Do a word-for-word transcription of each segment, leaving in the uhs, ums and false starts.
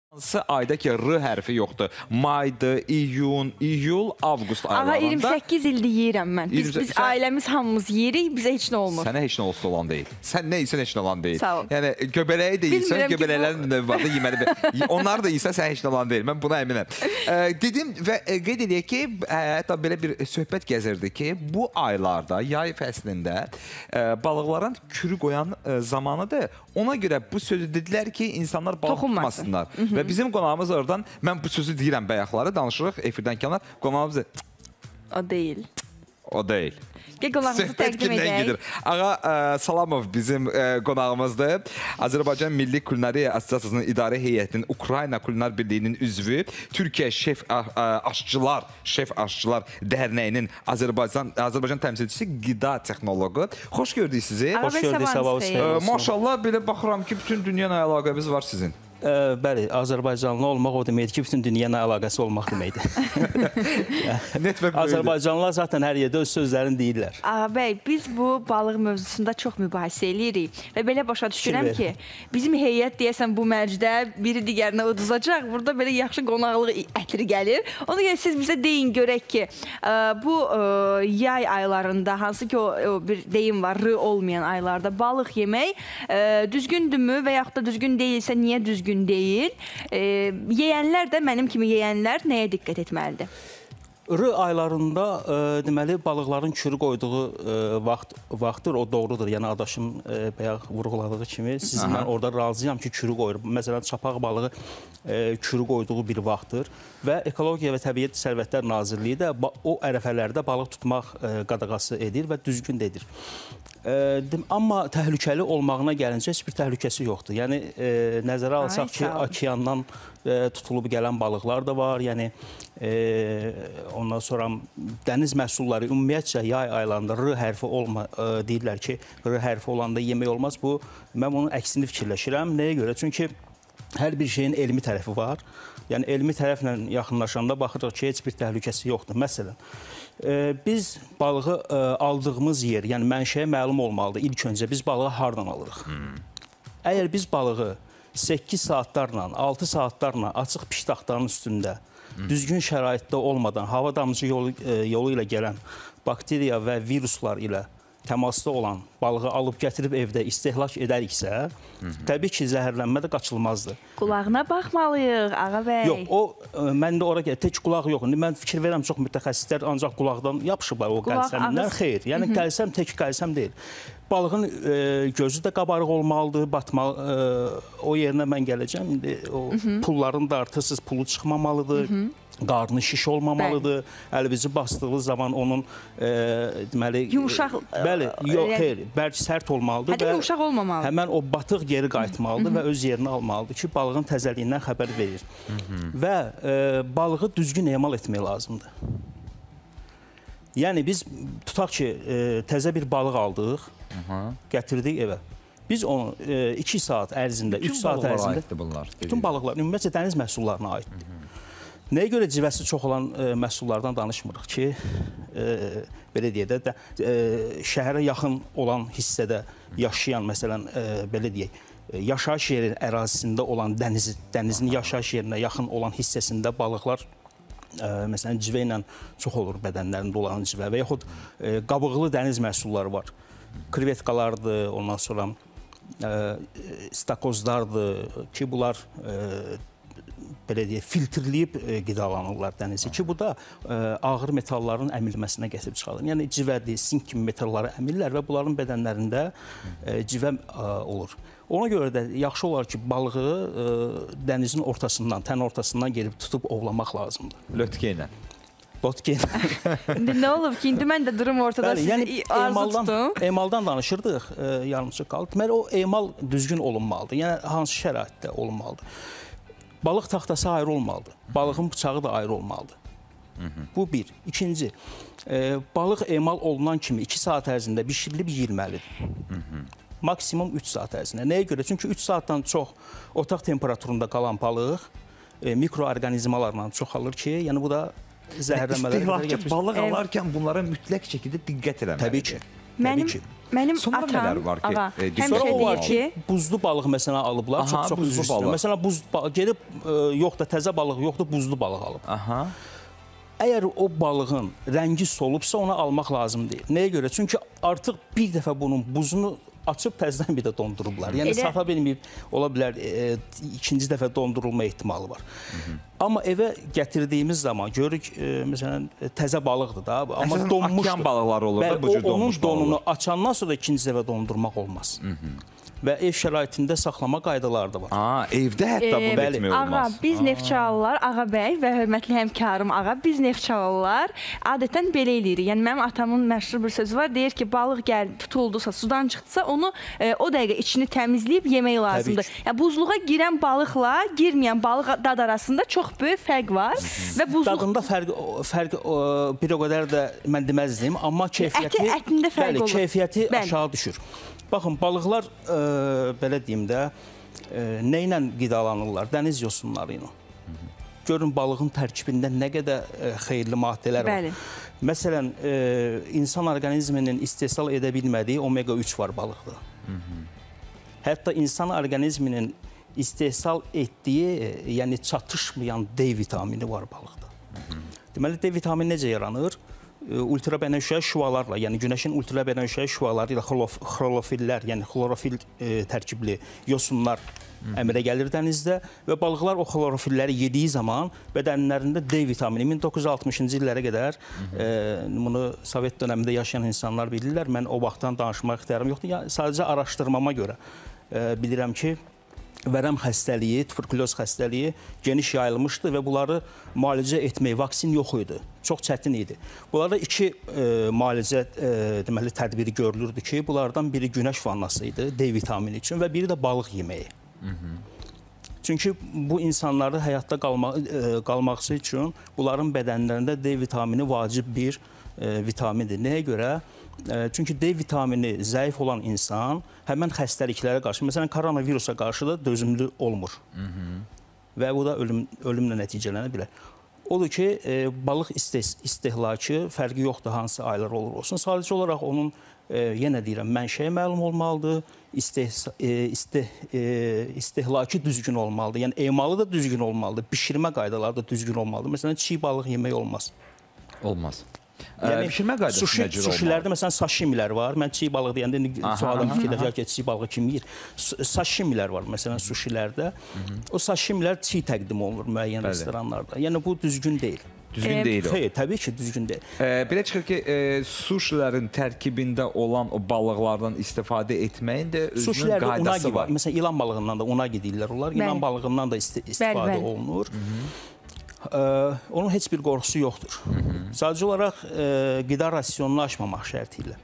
Hansı ayda ki R hərfi yoxdur? Maydır, iyun, iyul, avqust aylarında. Ağa iyirmi səkkiz ildir yeyirəm mən. Biz, biz sən, ailəmiz hamımız yeyirik, bizə heç nə olmur. Sənə heç nə olsa olan deyil. Sən nə isə heç nə olan deyil. Sağ ol. Yəni göbələyi deyilsən, göbələklərin növü var da yeməli. Onlar da isə sən heç nə olan deyil. Mən buna əminəm. E, dedim və qeyd edək ki, hətta belə bir söhbət gəzirdi ki, bu aylarda, yay fəslində e, balıqların kürü qoyan e, zamanıdır. Ona görə bu sözü dedilər ki, insanlar balıq tutmasınlar. Və bizim qonağımız oradan, mən bu sözü deyirəm bayaqları, danışırıq efirdən kənar, qonağımız o deyil. O deyil. Gəl qonağımızı təqdim edək. Ağa ə, Salamov bizim ə, qonağımızdır. Azərbaycan Milli Kulinariya Assosiasiyasının İdarə Heyətinin Ukrayna Kulinar Birliyinin üzvü, Türkiyə Şef ə, ə, Aşçılar, Şef Aşçılar Dərnəyinin Azərbaycan Azərbaycan təmsilçisi, qida texnoloqu. Xoş gördük sizi. Xoş gördük, sabahınız. Maşallah, belə baxıram ki, bütün dünya ilə əlaqəmiz var sizin. Ə, bəli, Azərbaycanlı olmaq o deməkdir ki, bütün dünya ilə əlaqəsi olmaq deməkdir. Azərbaycanlılar zaten hər yerdə öz sözlərini deyirlər. Ağa bəy, biz bu balıq mövzusunda çox mübahisə eləyirik və belə başa düşürəm ki, bizim heyət deyəsən bu mərcdə biri digərinə uduzacaq, burada belə yaxşı qonaqlıq ətri gəlir. Ona görə siz bizə deyin, görək ki, bu yay aylarında, hansı ki o bir deyim var, R olmayan aylarda balıq yemək düzgündürmü və yaxud da düzgün deyilsə niyə düzgün deyil. E, yeyənlər də, mənim kimi yeyənlər nəyə diqqət etməlidir? R aylarında e, deməli balıqların kürü qoyduğu e, vaxt vaxtdır, o doğrudur. Yəni adaşım e, bayaq vurğuladığı kimi sizinlə orada razıyam ki, kürü qoyur. Məsələn, çapaq balığı e, kürü qoyduğu bir vaxtdır və Ekologiya və Təbiət Sərvətlər Nazirliyi də o ərəfələrdə balıq tutmaq e, qadağası edir və düzgün də edir. E, amma təhlükəli olmağına gəlincə heç bir təhlükəsi yoxdur. Yəni e, nəzərə alsaq ki, okeandan e, tutulub gələn balıqlar da var. Yəni e, ondan sonra dəniz məhsulları ümumiyyətcə yay aylarında R hərfi olma e, deyirlər ki, R hərfi olanda yemək olmaz. Bu mən onun əksini fikirləşirəm. Nəyə görə? Çünki hər bir şeyin elmi tərəfi var. Yəni elmi tərəflə yaxınlaşanda baxırıq ki, heç bir təhlükəsi yoxdur. Məsələn, e, biz balığı e, aldığımız yer, yəni mənşəyə məlum olmalıdır. İlk öncə biz balığı hardan alırıq? Hmm. Əgər biz balığı səkkiz saatlarla, altı saatlarla açıq piştaxtanın üstündə hmm. düzgün şəraitdə olmadan, hava damcı yolu, e, yolu ilə gələn bakteriya və viruslar ilə təmasda olan balığı alıb gətirib evdə istehlak edəriksə, Hı -hı. təbii ki, zəhərlənmə də qaçılmazdır. Qulağına baxmalıyıq, Ağa bəy. Yox, o, mən də ora gəlir, tək qulaq yox. Mən fikir verirəm, çox mütəxəssislər ancaq qulaqdan yapışıblar o qəlsəmlər. Xeyr, yəni Hı -hı. qəlsəm tək qəlsəm deyil. Balığın e, gözü də qabarıq olmalıdır, batmalı, e, o yerinə mən gələcəm. O Hı -hı. pullarını da artırsız, pulu çıxmamalıdır. Hı -hı. Qarnı şiş olmamalıdır. Əlbizi basdığı zaman onun e, deməli yumşaq, bəli, yox, yəni, xeyr, bərk sərt olmalıdır. Hətta yumşaq olmamalıdır. Həmən o batıq geri qayıtmalıdır Hı -hı. və öz yerini almalıdır ki, balığın təzəliyindən xəbər verir. Hı -hı. Və e, balığı düzgün emal etmək lazımdır. Yəni biz tutaq ki, e, təzə bir balıq aldıq, Hı -hı. gətirdik evə. Biz onu e, iki saat ərzində, üç saat ərzində bunlar, bütün balıqlar, ümumiyyətcə dəniz məhsullarına aiddir. Hı -hı. Nəyə görə civəsi çox olan e, məhsullardan danışmırıq ki, e, belə deyək də, də e, şəhərə yaxın olan hissədə yaşayan, məsələn, e, belə deyək, e, yaşayış yeri ərazisində olan dəniz, dənizin yaşayış yerinə yaxın olan hissəsində balıqlar, e, məsələn, civə ilə çox olur bədənlərində olan civə və yaxud e, qabıqlı dəniz məhsulları var. Krevetkalardır, ondan sonra e, stakozlardır ki, bunlar e, belə deyək, filtrləyib e, qidalanırlar dənizi ki, bu da e, ağır metalların əmilməsinə gətirib çıxarır. Yəni civədir, sink kimi metalları əmirlər və bunların bədənlərində e, civə e, olur. Ona görə də yaxşı olar ki, balığı e, dənizin ortasından, tən ortasından gelib tutub ovlamaq lazımdır. Lötke ilə. Lotke ilə. İndi nə olub ki, indi mən də durum ortada sizi yəni, arzu tutdum. Emaldan danışırdıq, e, yarımçıq qaldı. Deməli, o emal düzgün olunmalıdır. Yəni hansı şəraitdə olunmalıdır? Balıq taxtası ayrı olmalıdır. Balığın bıçağı da ayrı olmalıdır. Hı -hı. Bu bir. İkinci, e, balıq emal olunan kimi iki saat ərzində bişirilib yeyilməlidir. Hı -hı. Maksimum üç saat ərzində. Nəyə görə? Çünki üç saatdan çox otaq temperaturunda qalan balıq e, mikroorqanizmalarla çoxalır ki, yəni bu da zəhərlənmələrə İstehlakçı balıq alarkən bunlara mütləq şəkildə diqqət eləməlidir. Təbii ki. Mənim, Təbii ki. Mənim Sonra atam, nələr var ki, ağa, e, həmişə Sonra o var deyir ki, ki, buzlu balıq məsələn alıblar, Aha, çox-çox buzlu üzr istəyirəm. balıq. Məsələn, buz ba- gedib e, yox da təzə balıq yoxdur, buzlu balıq alıb. Aha. Əgər o balığın rəngi solubsa, onu almaq lazım deyil. Nəyə görə? Çünki artıq bir dəfə bunun buzunu açıb təzədən bir də dondurublar. Yəni Elə... sata bilməyib, ola bilər e, ikinci dəfə dondurulma ehtimalı var. Hı -hı. Amma evə gətirdiyimiz zaman görürük, e, məsələn, təzə balıqdır da, amma Əsasən, donmuşdur. Okyan balıqları olur da, bu cür o, onun donmuş donunu balıqlar. açandan sonra ikinci dəfə dondurmaq olmaz. Hı -hı. Və ev şəraitində saxlama qaydaları da var. Aa, evdə hətta e, bunu etmək ağa, olmaz. biz Neftçalılar, Ağa bəy və hörmətli həmkarım Ağa, biz Neftçalılar adətən belə eləyirik. Yəni mənim atamın məşhur bir sözü var, deyir ki, balıq gəl tutuldusa, sudan çıxdısa, onu e, o dəqiqə içini təmizləyib yemək lazımdır. Yəni buzluğa girən balıqla girməyən balıq dad arasında çox böyük fərq var. Və buzluq dadında fərq fərq o, bir o qədər də mən deməzdim, amma keyfiyyəti Əti, ətində fərq bəli, olur. keyfiyyəti Bəli. aşağı düşür. Baxın, balıqlar e, belə deyim də e, nə ilə qidalanırlar? Dəniz yosunları ilə. Görün balığın tərkibində nə qədər e, xeyirli maddələr var. Bəli. Məsələn, e, insan orqanizminin istehsal edə bilmədiyi omega üç var balıqda. Hı -hı. Hətta insan orqanizminin istehsal etdiyi, e, yəni çatışmayan D vitamini var balıqda. Hı -hı. Deməli, D vitamini necə yaranır? Ultrabənövşəyi şüalarla, yəni günəşin ultrabənövşəyi şüaları ilə xlorofillər, yəni xlorofil e, tərkibli yosunlar əmələ gəlir dənizdə və balıqlar o xlorofilləri yediyi zaman bədənlərində D vitamini min doqquz yüz altmışıncı illərə qədər e, bunu Sovet dövründə yaşayan insanlar bilirlər. Mən o vaxtdan danışmaq ixtiyarım yoxdur. Yəni, sadəcə araşdırmama görə e, bilirəm ki, vərəm xəstəliyi, tuberkuloz xəstəliyi geniş yayılmışdı və bunları müalicə etmək, vaksin yox idi. Çox çətin idi. Bunlarda iki e, müalicə e, deməli tədbiri görülürdü ki, bunlardan biri günəş vannası idi D vitamini üçün və biri də balıq yeməyi. Hı -hı. Çünki bu insanları həyatda qalmaq, e, qalması üçün bunların bədənlərində D vitamini vacib bir e, vitamindir. Nəyə görə? Çünki D vitamini zəif olan insan həmən xəstəliklərə qarşı, məsələn, koronavirusa qarşı da dözümlü olmur. Hı -hı. Və bu da ölüm, ölümlə nəticələnə bilər. Odur ki, e, balıq isteh istehlakı fərqi yoxdur hansı aylar olur olsun. Sadəcə olaraq onun, e, yenə deyirəm, mənşəyi məlum olmalıdır, isteh e, isteh e, istehlakı düzgün olmalıdır. Yəni, emalı da düzgün olmalıdır, bişirmə qaydaları da düzgün olmalıdır. Məsələn, çiğ balıq yemək olmaz. Olmaz. Yəni, bişirmə qaydası sushi, necə olmalı? Sushilərdə məsələn sashimilər var. Mən çiğ balıq deyəndə indi çox adam fikirləşər ki, çiğ balığı kim yeyir? Sashimilər var məsələn sushilərdə. O sashimilər çiğ təqdim olunur müəyyən Bəli. restoranlarda. Yəni bu düzgün deyil. Düzgün e, deyil o. Xeyr, təbii ki, düzgün deyil. E, belə çıxır ki, e, sushilərin tərkibində olan o balıqlardan istifadə etməyin də özünün Sushilərdə qaydası unagi var. Məsələn, ilan balığından da unagi deyirlər onlar. İlan Bəli. balığından da isti istifadə Bəli, bəli. olunur. Hı -hı. Ee, onun heç bir qorxusu yoxdur. Hı -hı. Sadəcə olaraq e, qida rasionunu aşmamaq şərti ilə.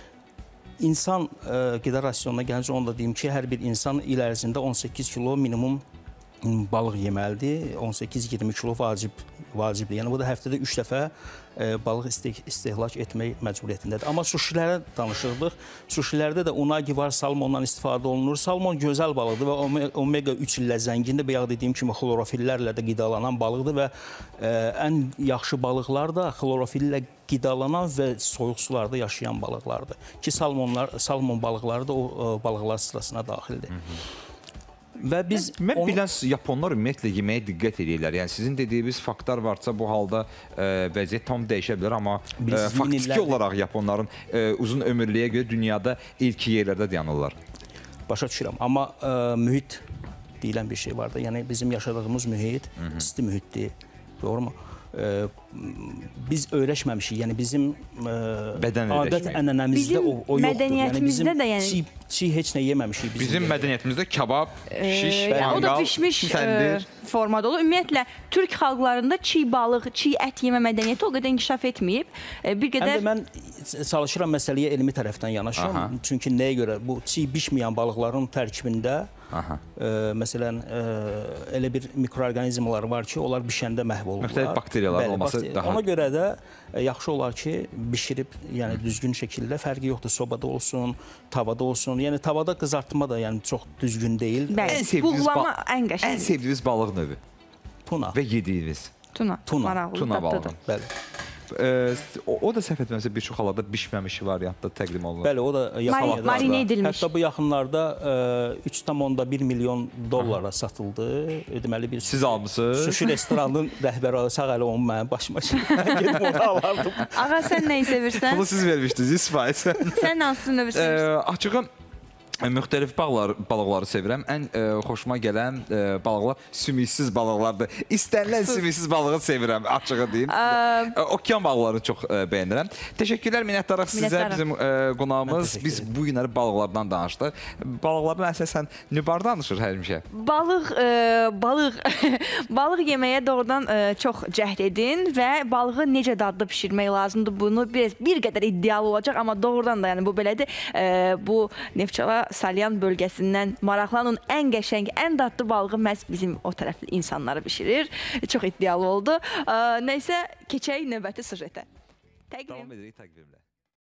İnsan e, qida rasionuna gəlincə onu da deyim ki, hər bir insan il ərzində on səkkiz kilo minimum balıq yeməlidir. on səkkiz iyirmi kilo vacib vacibdir. Yəni bu da həftədə üç dəfə e, balıq isteh istehlak etmək məcburiyyətindədir. Amma sushilərə danışırdıq. Sushilərdə də unagi var, salmondan istifadə olunur. Salmon gözəl balıqdır və omega üç ilə zəngindir. Bayaq dediyim kimi xlorofillərlə də qidalanan balıqdır və e, ən yaxşı balıqlar da xlorofillə qidalanan və soyuq sularda yaşayan balıqlardır. Ki salmonlar, salmon balıqları da o e, balıqlar sırasına daxildir. Hı -hı. Və biz mən onu... bilən Yaponlar ümumiyyətlə yeməyə diqqət edirlər. Yəni sizin dediyiniz faktlar varsa bu halda e, vəziyyət tam dəyişə bilər, amma e, faktiki illərdir. Olaraq Yaponların e, uzun ömürlüyə görə dünyada ilk yerlərdə dayanırlar. Başa düşürəm, amma e, mühit deyilən bir şey var da. Yəni bizim yaşadığımız mühit Hı -hı. isti mühitdir. Doğrumu? E, biz öyrəşməmişik. Yəni bizim e, adət ənənəmizdə o, o yoxdur. Mədəniyyətimizdə yəni də yəni çiğ, çiğ heç nə yeməmişik. Bizim, bizim mədəniyyətimizdə kabab, şiş, e, mangal, o da pişmiş e, formada olur. Ümumiyyətlə Türk xalqlarında çiğ balıq, çiğ ət yemə mədəniyyəti o qədər inkişaf etməyib. E, bir qədər Həm də mən çalışıram məsələyə elmi tərəfdən yanaşım. Aha. Çünki nəyə görə bu çiğ bişməyən balıqların tərkibində Aha. E, məsələn e, elə bir mikroorqanizmlər var ki, onlar bişəndə məhv olurlar. Müxtəlif bakteriyalar Bəli, olması bakteriya. daha. Ona görə də e, yaxşı olar ki, bişirib, yəni Hı. düzgün şəkildə fərqi yoxdur. Sobada olsun, tavada olsun. Yəni tavada qızartma da yəni çox düzgün deyil. Bəli, ən sevdiyiniz buğlama ən qəşəng. Ən sevdiyiniz balıq növü? Tuna. Və yediyiniz? Tuna. Tuna. Maraqlı, Tuna balığı. Bəli. e, o, o da səhv etməmsə bir çox hallarda bişməmiş variantda təqdim olunur. Bəli, o da yaxınlarda. Marinə edilmiş. Hətta bu yaxınlarda üç tam bir milyon dollara satıldı. Deməli bir Siz almısınız? Sushi restoranının rəhbəri sağ əli onun mənim başıma gedib onu alardım. Ağa sən nəyi sevirsən? Bunu siz vermişdiniz, yüz faiz. Sən hansı növü sevirsən? Açığı müxtəlif balıqlar, balıqları sevirəm. Ən e, xoşuma gələn e, balıqlar sümüksüz balıqlardır. İstənilən sümüksüz balığı sevirəm, açığı deyim. E, okean balıqlarını çox e, bəyənirəm. Təşəkkürlər, minnətdarıq sizə, bizim e, qonağımız. Biz bu günləri balıqlardan danışdıq. Balıqlardan əsasən nübar danışır həmişə. Balıq, e, balıq, balıq yeməyə doğrudan e, çox cəhd edin və balığı necə dadlı bişirmək lazımdır. Bunu bir, bir qədər iddialı olacaq, amma doğrudan da yəni bu belədir. E, bu Neftçala Salyan bölgəsindən maraqlanın, ən qəşəng, ən dadlı balığı məhz bizim o tərəfli insanları bişirir. Çox iddialı oldu. Nəysə, keçək növbəti sujetə. Təqvim. Davam edirik təqvimlə.